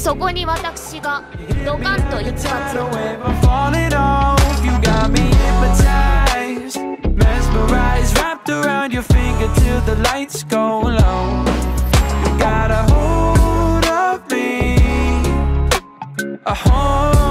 そこに私がドカンと一発。 Mesmerized, wrapped around your finger till the lights go low. You got a hold of me, a hold